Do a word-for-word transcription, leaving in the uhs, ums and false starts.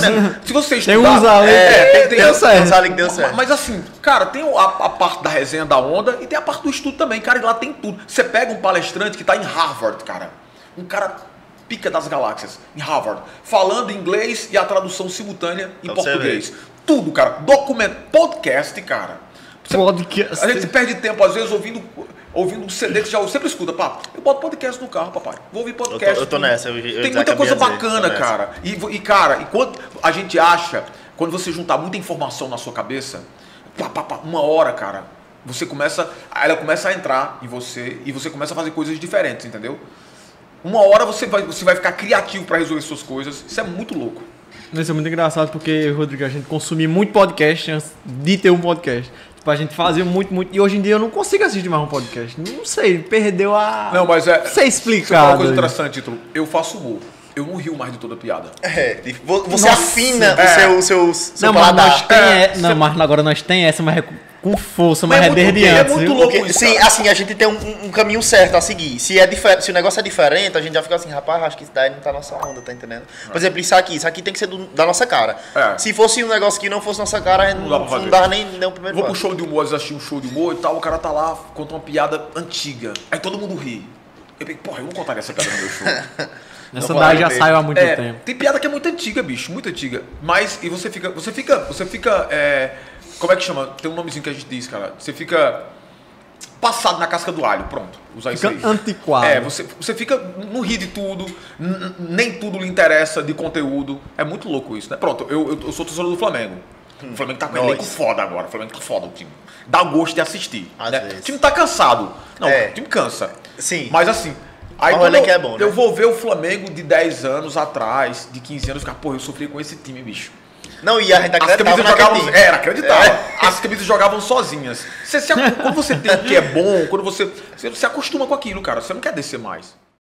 assim, se você estudar... Tem uns ali, é, tem, tem, deu certo. ali que deu certo. Mas assim, cara, tem a, a parte da resenha da onda e tem a parte do estudo também. Cara, e lá tem tudo. Você pega um palestrante que tá em Harvard, cara. Um cara pica das galáxias, em Harvard. Falando inglês e a tradução simultânea em Então, português. Tudo, cara. Documento. Podcast, cara. Você, Podcast. A gente perde tempo, às vezes, ouvindo, ouvindo um C D que já sempre escuta. Pá, eu boto podcast no carro, papai. Vou ouvir podcast. Eu tô, eu tô nessa. Eu, eu tem muita coisa dizer, bacana, cara. E, e, cara, enquanto a gente acha, quando você juntar muita informação na sua cabeça, pá, pá, pá, uma hora, cara, você começa, ela começa a entrar em você e você começa a fazer coisas diferentes, entendeu? Uma hora você vai, você vai ficar criativo para resolver suas coisas. Isso é muito louco. Isso é muito engraçado porque, Rodrigo, a gente consumia muito podcast antes de ter um podcast. Tipo, a gente fazia muito, muito. E hoje em dia eu não consigo assistir mais um podcast. Não sei, perdeu a. Não, mas é. Não sei explicar. Você falou uma coisa interessante, título. Eu faço humor. Eu não rio mais de toda piada. É, você Nossa, afina é. o seu, seu, seu Não, mas paladar. nós tem É, é, não, você- mas agora nós tem essa, mas é com força, mas, Mas é é muito- desde é antes. muito viu? louco. Porque, isso, sim, cara. assim, a gente tem um, um caminho certo a seguir. Se, é difer- se o negócio é diferente, a gente já fica assim, rapaz, acho que isso daí não tá na nossa onda, tá entendendo? Por exemplo, isso aqui, isso aqui tem que ser do- da nossa cara. É. Se fosse um negócio que não fosse nossa cara, a gente Não não, dá pra fazer. não dava nem, nem o primeiro Vou pro passo. show de humor, às vezes assistir um show de humor e tal, o cara tá lá, conta uma piada antiga. Aí todo mundo ri. Eu pensei, porra, eu não contaria essa piada no meu show. Essa Não daí pode já ter. saiu há muito É, tempo. tem piada que é muito antiga, bicho, muito antiga. Mas, e você fica, você fica, você fica, é, como é que chama? Tem um nomezinho que a gente diz, cara. Você fica passado na casca do alho, pronto. Usar Fica isso aí. antiquado. É, você, você fica, não ri de tudo, n- nem tudo lhe interessa de conteúdo. É muito louco isso, né? Pronto, eu, eu, eu sou torcedor do Flamengo. O Flamengo tá com um Nós. elenco foda agora. O Flamengo tá foda o time. Dá gosto de assistir. Às né? vezes. O time tá cansado. Não, É. o time cansa. Sim. Mas assim. Aí Mas o quando elenco eu, é bom, né? eu vou ver o Flamengo de dez anos atrás, de quinze anos, ficar, porra, eu sofri com esse time, bicho. Não, e a gente As acreditava camisas naquele jogavam. time. Era, acreditava. As camisas jogavam sozinhas. Você se, quando você tem o que é bom, quando você. Você se acostuma com aquilo, cara. Você não quer descer mais.